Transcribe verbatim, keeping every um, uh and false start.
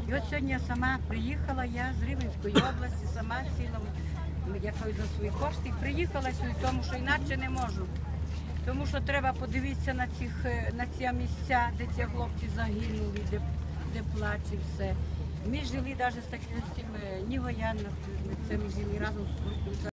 І от сьогодні я сама приїхала, я з Рівненської області, сама сіла якось за свої кошти. І приїхала сюди, тому що інакше не можу. Тому що треба подивитися на, цих, на ці місця, де ці хлопці загинули, де, де плаче все. Ми жили навіть з таким, ні воєнних, це ми жили разом з